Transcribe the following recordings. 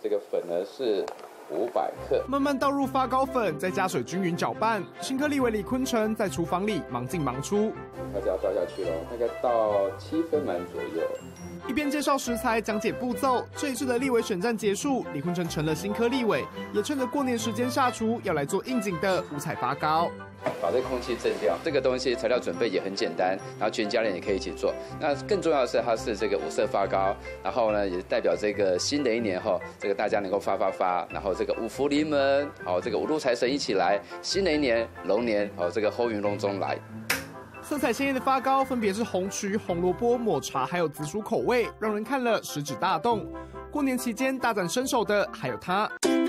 这个粉呢是500克， 慢慢倒入发糕粉，再加水均匀搅拌。新科立委李坤城在厨房里忙进忙出， 开始要倒下去喽，大概到7分满左右。 一边介绍食材，讲解步骤。这一次的立委选战结束，李坤城成了新科立委，也趁着过年时间下厨，要来做应景的五彩发糕。 把这空气震掉，这个东西材料准备也很简单，然后全家人也可以一起做。那更重要的是，它是这个5色发糕，然后呢，也代表这个新的一年后，这个大家能够发，然后这个五福临门，好，这个五路财神一起来，新的一年龙年，好，这个后运隆中来。 色彩鲜艳的发糕分别是红曲、红萝卜、抹茶，还有紫薯口味，让人看了食指大动。过年期间大展身手的还有他。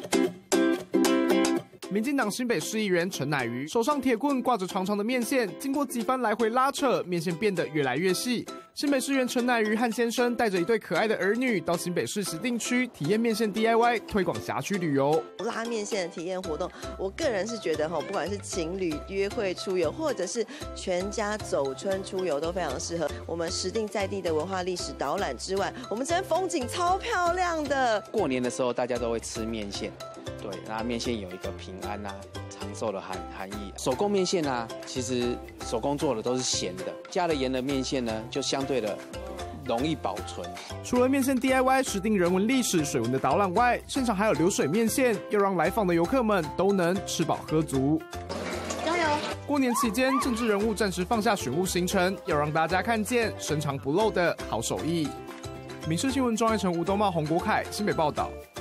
民进党新北市议员陈乃瑜手上铁棍挂着长长的面线，经过几番来回拉扯，面线变得越来越细。新北市议员陈乃瑜和先生带着一对可爱的儿女到新北市西定区体验面线 DIY， 推广辖区旅游。 拉面线的体验活动，我个人是觉得不管是情侣约会出游，或者是全家走春出游，都非常适合。我们石碇在地的文化历史导览之外，我们这边风景超漂亮的。 过年的时候，大家都会吃面线。对，那面线有一个平安啊、长寿的含义。手工面线啊，其实手工做的都是咸的，加了盐的面线呢，就相对的容易保存。 除了面线 DIY 石碇人文历史水文的导览外，现场还有流水面线，要让来访的游客们都能吃饱喝足。 加油！ 过年期间，政治人物暂时放下选务行程，要让大家看见深藏不露的好手艺。民视新闻庄爱成、吴东茂、洪国凯新北报道。